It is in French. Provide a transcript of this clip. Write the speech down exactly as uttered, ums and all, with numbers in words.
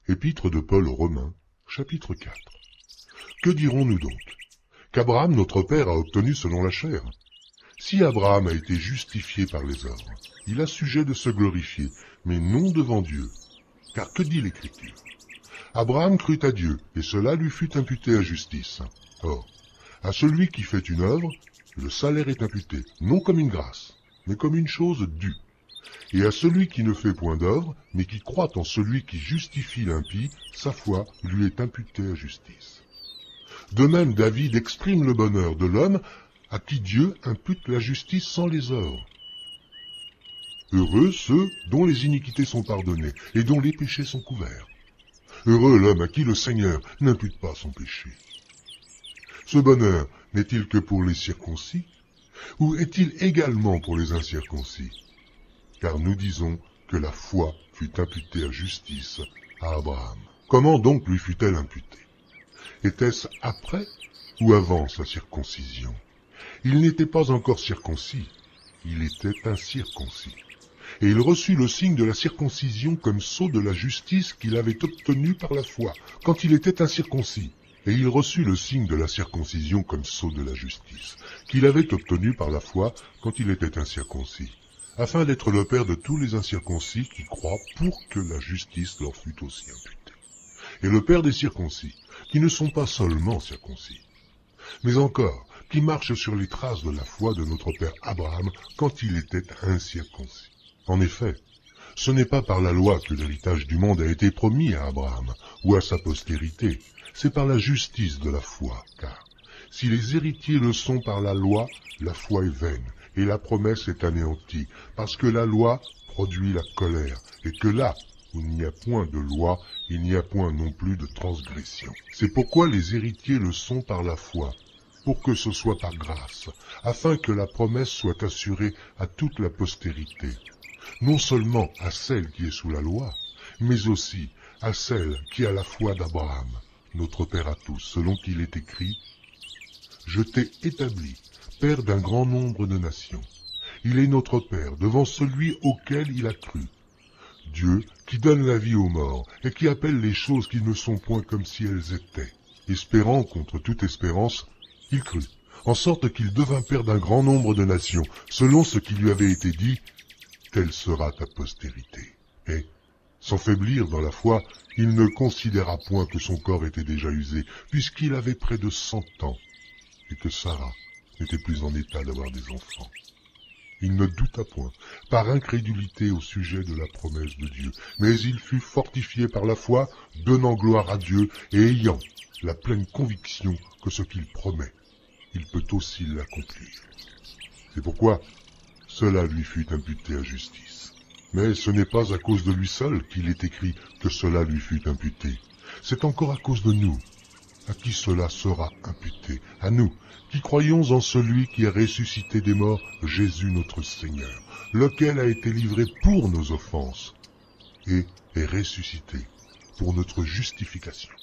Épître de Paul aux Romains, chapitre quatre. Que dirons-nous donc? Qu'Abraham, notre père, a obtenu selon la chair. Si Abraham a été justifié par les œuvres, il a sujet de se glorifier, mais non devant Dieu. Car que dit l'Écriture? Abraham crut à Dieu, et cela lui fut imputé à justice. Or, à celui qui fait une œuvre, le salaire est imputé, non comme une grâce, mais comme une chose due. Et à celui qui ne fait point d'œuvre, mais qui croit en celui qui justifie l'impie, sa foi lui est imputée à justice. De même, David exprime le bonheur de l'homme à qui Dieu impute la justice sans les œuvres. Heureux ceux dont les iniquités sont pardonnées et dont les péchés sont couverts. Heureux l'homme à qui le Seigneur n'impute pas son péché. Ce bonheur n'est-il que pour les circoncis, ou est-il également pour les incirconcis? Car nous disons que la foi fut imputée à justice à Abraham. Comment donc lui fut-elle imputée? Était-ce après ou avant sa circoncision? Il n'était pas encore circoncis, il était incirconcis. Et il reçut le signe de la circoncision comme sceau de la justice qu'il avait obtenue par la foi, quand il était incirconcis. Et il reçut le signe de la circoncision comme sceau de la justice, qu'il avait obtenu par la foi quand il était incirconcis, afin d'être le père de tous les incirconcis qui croient pour que la justice leur fût aussi imputée. Et le père des circoncis, qui ne sont pas seulement circoncis, mais encore qui marchent sur les traces de la foi de notre père Abraham quand il était incirconcis. En effet, ce n'est pas par la loi que l'héritage du monde a été promis à Abraham ou à sa postérité, c'est par la justice de la foi, car si les héritiers le sont par la loi, la foi est vaine, et la promesse est anéantie, parce que la loi produit la colère, et que là où il n'y a point de loi, il n'y a point non plus de transgression. C'est pourquoi les héritiers le sont par la foi, pour que ce soit par grâce, afin que la promesse soit assurée à toute la postérité, non seulement à celle qui est sous la loi, mais aussi à celle qui a la foi d'Abraham, notre Père à tous, selon qu'il est écrit « Je t'ai établi, Père d'un grand nombre de nations. Il est notre Père devant celui auquel il a cru. Dieu qui donne la vie aux morts et qui appelle les choses qui ne sont point comme si elles étaient. Espérant contre toute espérance, il crut, en sorte qu'il devint Père d'un grand nombre de nations, selon ce qui lui avait été dit, telle sera ta postérité. Et, sans faiblir dans la foi, il ne considéra point que son corps était déjà usé, puisqu'il avait près de cent ans, et que Sarah n'était plus en état d'avoir des enfants. Il ne douta point, par incrédulité au sujet de la promesse de Dieu, mais il fut fortifié par la foi, donnant gloire à Dieu et ayant la pleine conviction que ce qu'il promet, il peut aussi l'accomplir. C'est pourquoi cela lui fut imputé à justice. Mais ce n'est pas à cause de lui seul qu'il est écrit que cela lui fut imputé. C'est encore à cause de nous, à qui cela sera imputé, à nous, qui croyons en celui qui a ressuscité des morts, Jésus notre Seigneur, lequel a été livré pour nos offenses, et est ressuscité pour notre justification.